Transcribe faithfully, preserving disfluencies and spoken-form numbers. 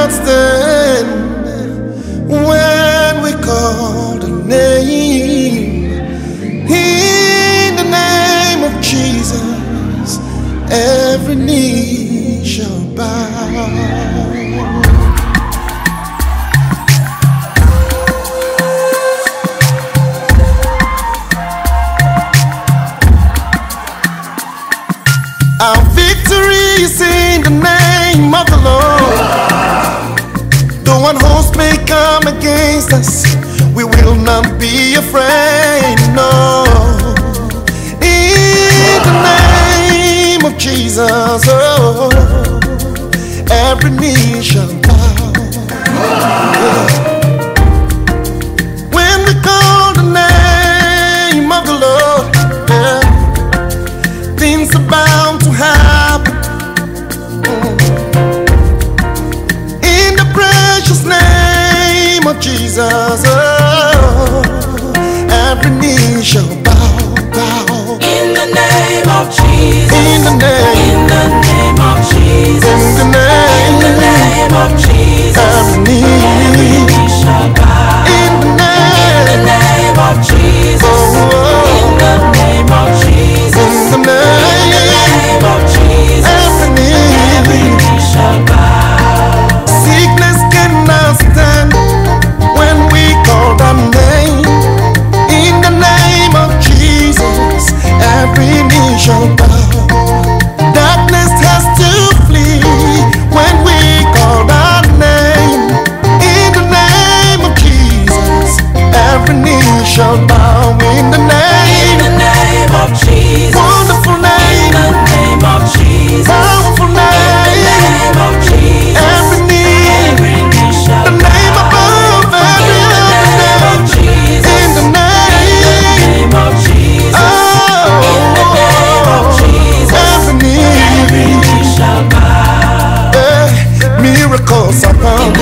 cannot stand when we call the name. In the name of Jesus, every knee shall bow. Our victory is in the name of the Lord. Though one host may come against us, we will not be afraid, no. In the name of Jesus, oh, every knee shall bow. Yeah. When we call the name of the Lord, yeah, things are bound to happen. In the precious name of Jesus, oh, every knee shall bow, bow. In the name of Jesus. In the name. In the name of Jesus. In the name. In the name of Jesus. Every knee. Every knee shall bow. In the name. In the name of Jesus. Oh, oh. In the name of Jesus. In the name. In the name of Jesus. Every knee. Every knee shall bow. Sickness cannot stand when we call that name. In the name of Jesus, every knee shall bow. Darkness has to flee when we call that name. In the name of Jesus, every knee shall bow. In the name, In the name of Jesus. wonderful In name, the name of Jesus. powerful In the name, name of Jesus. every knee, Every knee shall the name above every In the other name of name. Jesus. In the In the name, name of Jesus. oh, In the name of Jesus. every Every knee, knee shall bow. eh, miracles are In found.